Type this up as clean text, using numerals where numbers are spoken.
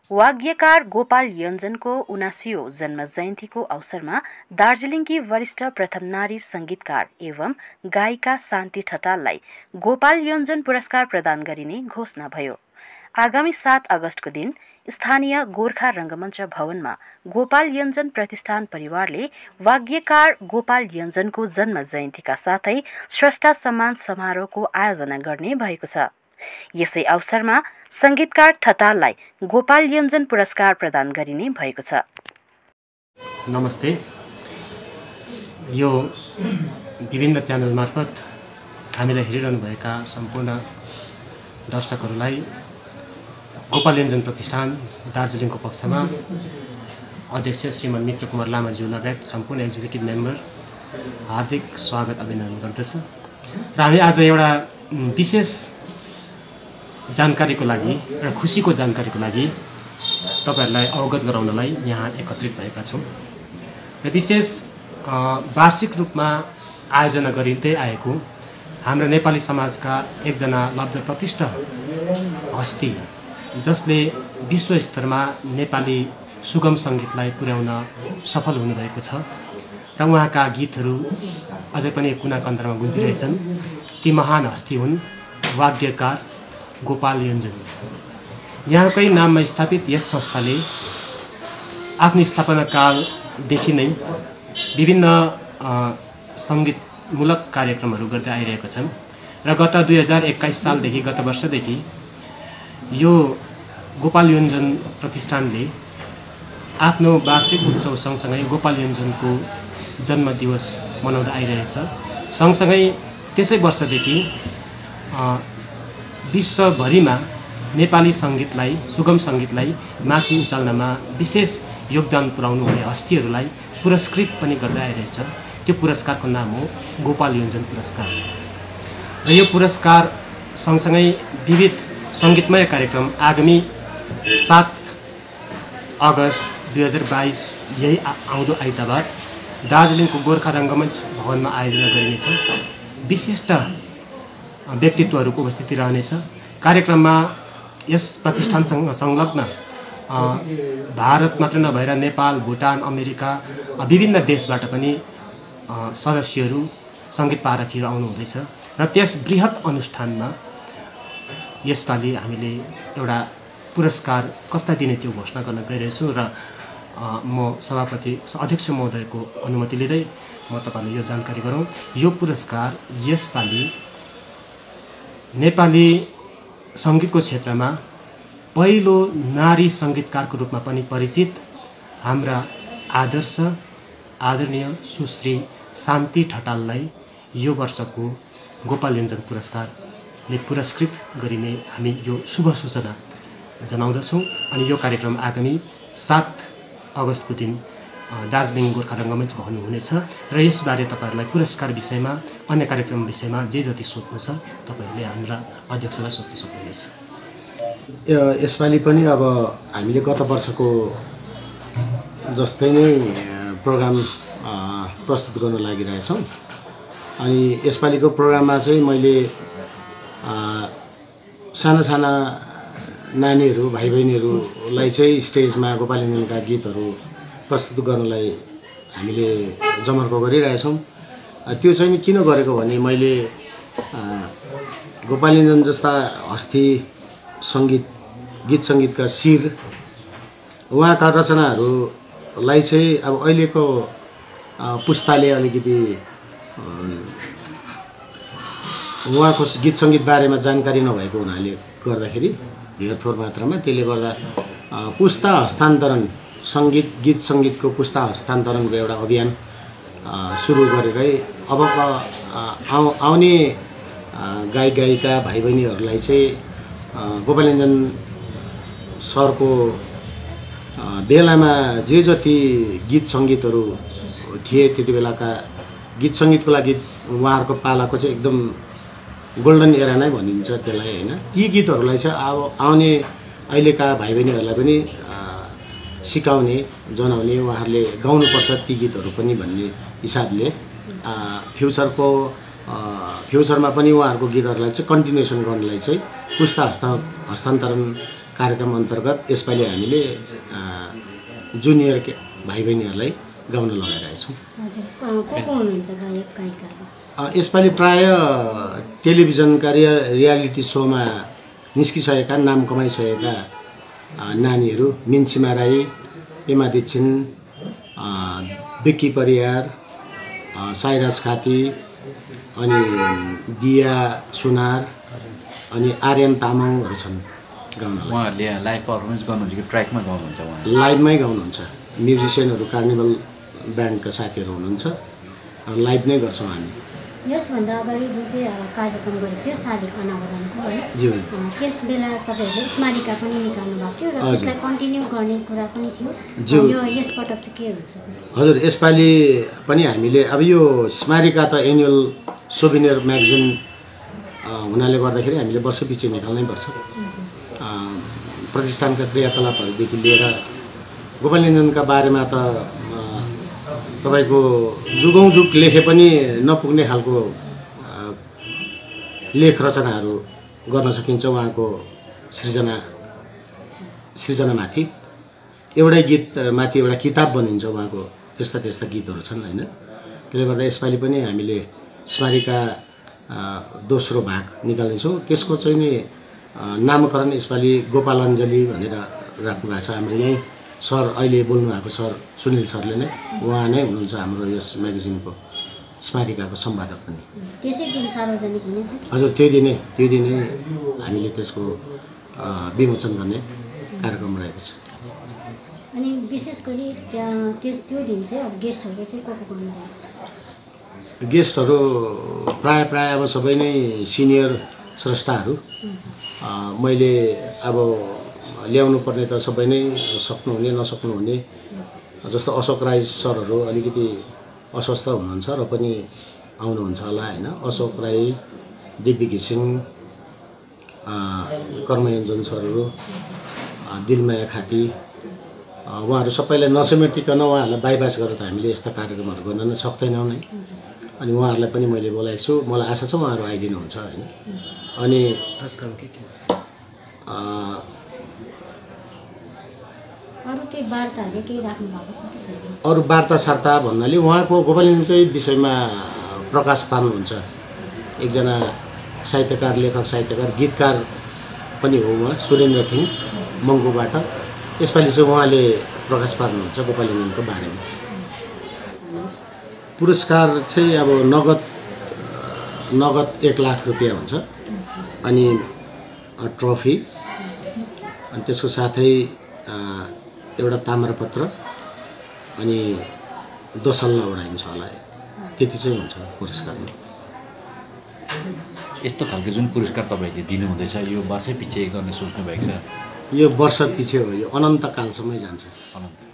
वाग्यकार गोपाल योञ्जनको 79औं जन्म जयन्तीको अवसरमा दार्जिलिङकी वरिष्ठ प्रथम नारी संगीतकार एवं गायिका शान्ति ठटाललाई गोपाल योञ्जन पुरस्कार प्रदान गरिने घोषणा भयो। आगामी 7 अगस्तको दिन स्थानीय गोर्खा रंगमञ्च भवनमा गोपाल योञ्जन प्रतिष्ठान परिवारले वाग्यकार गोपाल योञ्जनको जन्म जयन्तीका साथै स्रष्टा सम्मान समारोहको आयोजना गर्ने भएको छ। यसै अवसरमा संगीतकार ठटाललाई गोपाल योञ्जन पुरस्कार प्रदान गरिने भएको छ। नमस्ते। यो विभिन्न च्यानल मार्फत हामीलाई हेरिरहनुभएका सम्पूर्ण दर्शकहरूलाई गोपाल योञ्जन प्रतिष्ठान दार्जिलिङको पक्षमा अध्यक्ष श्रीमान मित्र कुमार लामाज्यू लगायत सम्पूर्ण एक्जिक्युटिभ मेम्बर हार्दिक स्वागत अभिनन्दन गर्दछ। र हामी आज एउटा विशेष जानकारीको लागि, एउटा खुसीको जानकारीको लागि तपाईहरुलाई अवगत गराउनलाई यहाँ एकत्रित भएका छौं। र विशेष वार्षिक रूपमा आयोजना गरिँदै आएको हाम्रो नेपाली समाजका एकजना लब्धप्रतिष्ठ हस्ती जसले विश्व स्तरमा नेपाली सुगम संगीतलाई पुर्याउन सफल हुनुभएको छ र उहाँका गीतहरू अझै पनि कुना कन्दरमा गुन्जिरहेछन्। ती महान हस्ती हुन् वाग्यकार गोपाल योञ्जन। यहाँकै नाममा स्थापित यस संस्थाले आफ्नो स्थापना कालदेखि नै विभिन्न संगीतमूलक कार्यक्रमहरू गर्दै आइरहेका छन् र गत 2021 सालदेखि, गत वर्षदेखि यो गोपाल योञ्जन प्रतिष्ठानले आफ्नो वार्षिक उत्सव सँगसँगै गोपाल योञ्जनको जन्म दिवस मनाउँदै आइरहेछ। सँगसँगै त्यसै वर्षदेखि विश्वभरिमा नेपाली संगीतलाई, सुगम संगीतलाई माथि उचाल्नमा विशेष योगदान पुर्याउनु हुने हस्तीहरूलाई पुरस्कृत पनि गर्दै आइरहेछ। त्यो पुरस्कारको नाम हो गोपाल योञ्जन पुरस्कार। र यो पुरस्कार सँगसँगै विविध संगीतमय कार्यक्रम आगामी 7 अगस्त 2022 यही आउँदो आइतबार दार्जिलिङको गोर्खा रंगमञ्च भवनमा आयोजना गरिनेछ। विशिष्ट व्यक्तित्वहरूको उपस्थिति रहनेछ। कार्यक्रममा यस प्रतिष्ठानसँग संलग्न भारत मात्र नभएर नेपाल, भुटान, अमेरिका, विभिन्न देशबाट पनि सदस्यहरू, संगीत पारखीहरू आउनु हुँदैछ। र त्यस बृहत अनुष्ठानमा यसपालि हामीले एउटा पुरस्कार कसलाई दिने त्यो घोषणा गर्न गइरहेछु र म सभापति अध्यक्ष महोदयको अनुमति लिँदै म तपाईलाई यो जानकारी गरौँ। यो पुरस्कार यसपालि नेपाली संगीतको क्षेत्रमा पहिलो नारी संगीतकारको रूपमा पनि परिचित हाम्रा आदरणीय सुश्री शान्ति ठटाललाई यो वर्षको गोपाल योञ्जन पुरस्कारले पुरस्कृत गरिने हामी यो शुभ सूचना जनाउँदछौँ। अनि यो कार्यक्रम आगामी 7 अगस्तको दिन दार्जिलिङ गोर्खा रंगमञ्च भवन हुनेछ। र यसबारे तपाईहरुलाई पुरस्कार विषयमा, अन्य कार्यक्रम विषयमा जे जति सोध्नु छ तपाईहरुले हाम्रा अध्यक्षलाई सोध्न सक्नुहुनेछ। यसपालि पनि अब हामीले गत वर्षको जस्तै नै प्रोग्राम प्रस्तुत गर्न लागिरहेछौँ। अनि यसपालिको प्रोग्राममा चाहिँ मैले साना नानीहरू, भाइ बहिनीहरूलाई चाहिँ स्टेजमा गोपाल योञ्जनका गीतहरू प्रस्तुत गर्नलाई हामीले जमर्को गरिरहेछौँ। त्यो चाहिँ किन गरेको भने मैले गोपाल योञ्जन जस्ता हस्ती गीत सङ्गीतका शिर, उहाँका रचनाहरूलाई चाहिँ अब अहिलेको पुस्ताले अलिकति उहाँको गीत सङ्गीत बारेमा जानकारी नभएको हुनाले गर्दाखेरि धेरथोर मात्रामा, त्यसले गर्दा पुस्ता हस्तान्तरण, गीत सङ्गीतको पुस्ता हस्तान्तरणको एउटा अभियान सुरु गरेरै अबका आउने गायक गायिका भाइ बहिनीहरूलाई चाहिँ गोपाल योञ्जन सरको बेलामा जे जति गीत सङ्गीतहरू थिए त्यति बेलाका गीत सङ्गीतको लागि उहाँहरूको पालाको चाहिँ एकदम गोल्डन एरा नै भनिन्छ त्यसलाई हैन। ती गीतहरूलाई चाहिँ अब आउने अहिलेका भाइ बहिनीहरूलाई पनि सिकाउने, जनाउने, उहाँहरूले गाउनुपर्छ ती गीतहरू पनि भन्ने हिसाबले फ्युचरमा पनि उहाँहरूको गीतहरूलाई चाहिँ कन्टिन्युएसन गर्नलाई चाहिँ पुस्ता हस्तान्तरण कार्यक्रम अन्तर्गत यसपालि हामीले जुनियर भाइ बहिनीहरूलाई गाउन लगाइरहेछौँ। को हुनुहुन्छ गायक गायिकाहरू? यसपालि प्राय टेलिभिजनका रियालिटी सोमा निस्किसकेका नाम कमाइसकेका नानीहरू मिन्सिमा राई, पेमा दीक्षित, बिक्की परियार, साइराज खाती, अनि दिया सुनार, अनि आर्यन तामाङहरू छन् गाउनलाई। उहाँहरूले लाइभ पर्फर्मेन्स गर्नुहुन्छ कि ट्र्याकमा गाउनुहुन्छ? उहाँ लाइभमै गाउनुहुन्छ। म्युजिसियनहरू कार्निभल ब्यान्डका साथीहरू हुनुहुन्छ, लाइभ नै गर्छौँ हामी। यसभन्दा अगाडि जुन चाहिँ कार्यक्रम गरेको थियो शालिग अनावरणको है, त्यस बेला तपाईँहरूले स्मारिका पनि निकाल्नु भएको थियो र त्यसलाई कन्टिन्यू गर्ने कुरा पनि थियो। यो यसपटक चाहिँ के हुन्छ? हजुर, यसपालि पनि हामीले अब यो स्मारिका त एनुअल सोभिनियर म्यागजिन हुनाले गर्दाखेरि हामीले वर्षपछि निकाल्नै पर्छ। प्रतिष्ठानका क्रियाकलापहरूदेखि लिएर गोपाल योन्जनका बारेमा त तपाईँको जुगौँ जुग लेखे पनि नपुग्ने खालको लेख रचनाहरू गर्न सकिन्छ। उहाँको सृजनामाथि एउटै गीतमाथि एउटा किताब बनिन्छ उहाँको, त्यस्ता गीतहरू छन् होइन। त्यसले गर्दा यसपालि पनि हामीले स्मारिका दोस्रो भाग निकाल्नेछौँ। त्यसको चाहिँ नि नामकरण यसपालि गोपालञ्जली भनेर राख्नु भएको छ हाम्रो यहीँ सर, अहिले बोल्नुभएको सर सुनिल सरले नै, उहाँ नै हुनुहुन्छ हाम्रो यस म्यागजिनको स्मारिकाको सम्पादक पनि। त्यसै दिन सार्वजनिक हुनेछ? हजुर, त्यो दिनै हामीले त्यसको विमोचन गर्ने कार्यक्रम रहेको छ। अनि विशेष गरी त्यो दिन चाहिँ अब गेस्टहरू चाहिँ को गर्नु भएको छ? गेस्टहरू प्राय अब सबै नै सिनियर स्रष्टाहरू। मैले अब ल्याउनु पर्ने त सबै नै सक्नुहुने नसक्नुहुने, जस्तो अशोक राई सरहरू अलिकति अस्वस्थ हुनुहुन्छ र पनि आउनुहुन्छ होला होइन। अशोक राई, दिव्य घिसिङ, कर्मयोञ्जन सरहरू, दिलमाया खाती, उहाँहरू सबैलाई नसमेटिकन उहाँहरूलाई बाइपास गरेर त हामीले यस्ता कार्यक्रमहरू गर्न नै सक्दैनौँ नै। अनि उहाँहरूलाई पनि मैले बोलाएको छु, मलाई आशा छ उहाँहरू आइदिनुहुन्छ होइन। अनि अरू वार्ता सार्ता भन्नाले उहाँको गोपाल योन्जनकै विषयमा प्रकाश पार्नुहुन्छ। एकजना साहित्यकार, लेखक, साहित्यकार, गीतकार पनि हो उहाँ, सुरेन्द्र थिङ मङ्गुबाट। यसपालि चाहिँ उहाँले प्रकाश पार्नुहुन्छ गोपाल योन्जनको बारेमा। पुरस्कार चाहिँ अब नगद 1 लाख रुपियाँ हुन्छ, अनि ट्रफी, अनि त्यसको साथै एउटा ताम्रपत्र अनि दोसल्ला उडाइन्छ होला, त्यति चाहिँ हुन्छ पुरस्कारमा। यस्तो खालको जुन पुरस्कार तपाईँहरूले दिनुहुँदैछ यो वर्षै पछि गर्ने सोच्नु भएको छ? यो वर्ष पछि हो, यो अनन्तकालसम्मै जान्छ।